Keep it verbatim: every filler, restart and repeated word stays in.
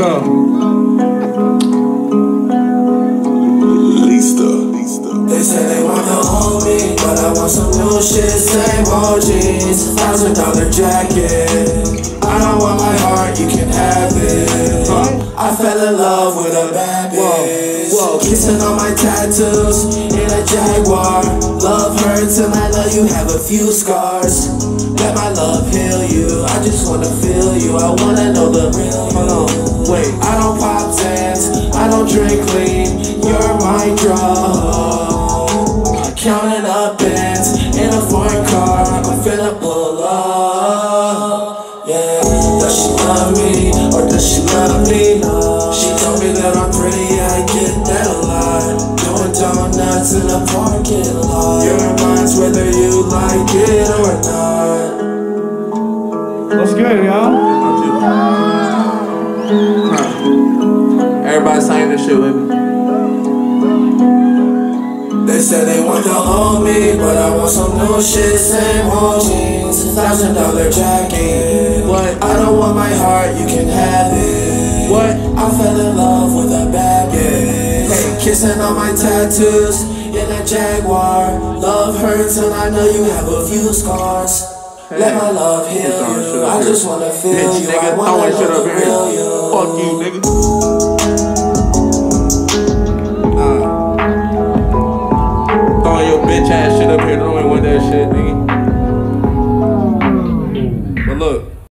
go. They say they want to hold me, but I want some new shit, same O Gs. Thousand dollar jacket. I don't want my heart, you can have it. I fell in love with a bad bitch. Whoa, kissing on my tattoos in a Jaguar. Love hurts and I know you have a few scars. Let my love heal you, I just wanna feel you. I wanna know the real you. Hold on, wait, I don't pop Zans, I don't drink lean. You're my drug. Counting up bands in a foreign car, I'm finna pull up. Yeah, does she love me or does she love me? She told me that I'm pretty, I get that a lot. Doing donuts in a parking lot. Your mind's whether you like it or not. What's good, y'all? Everybody saying this shit with me. They said they want to hold me, but I want some new shit, same old jeans, thousand dollar jacket. What? I don't want my heart, you can have it. What? I fell in love with a bad bitch. Hey, kissing on my tattoos in a Jaguar. Love hurts and I know you have a few scars. Let my love heal you, I just wanna feel you, I wanna know the real you. Fuck you, nigga.